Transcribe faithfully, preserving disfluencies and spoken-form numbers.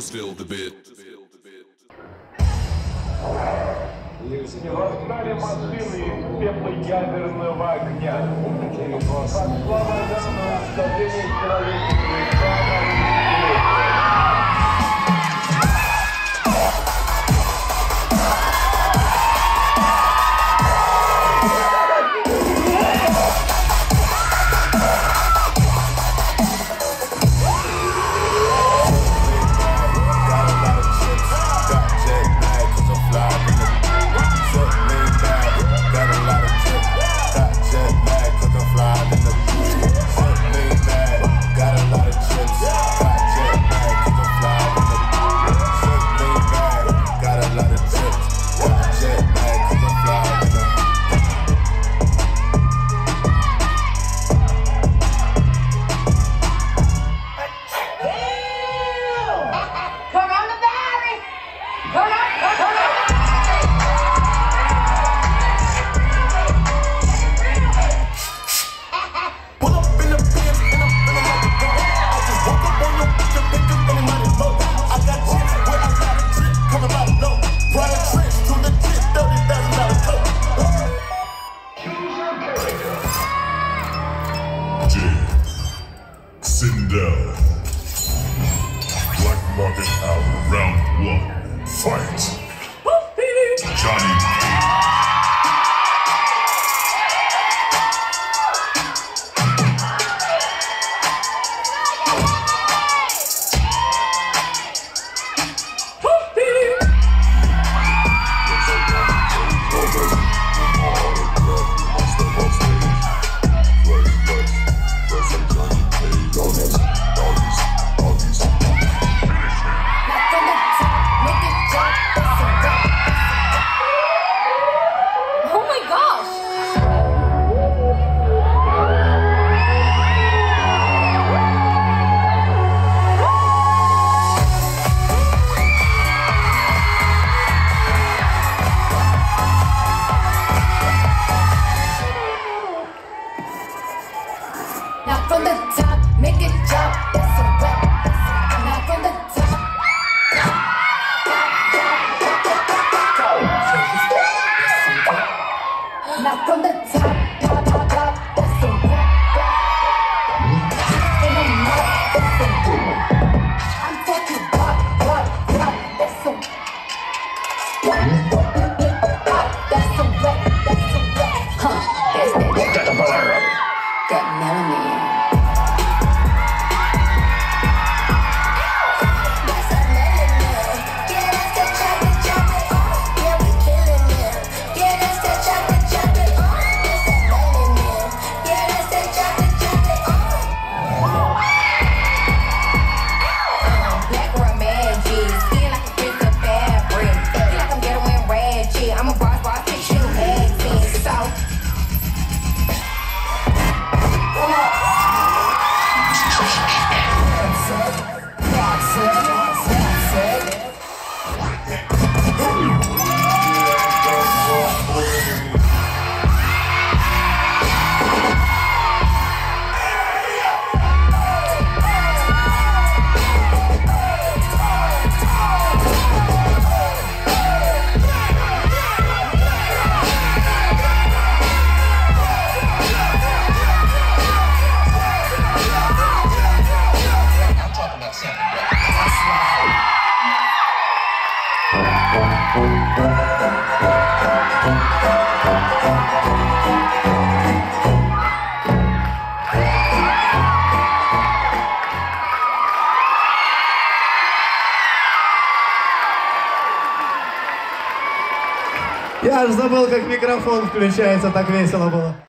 Just feel the beat. Восстали машины из пепла ядерного огня. Слава данного столкновения человечества. Black Market out, round one, fight! Johnny from the top, make it drop, that's a rap. Now from the top. Now from the top, pop, pop, pop, that's a rap. And I'm not, that's a rap. I'm talking pop, pop, pop, that's a pop, that's a rap, that's a rap. Huh, that's that. That melanin. I'm a boss, boss, take you eggs, so Я аж забыл, как микрофон включается, так весело было.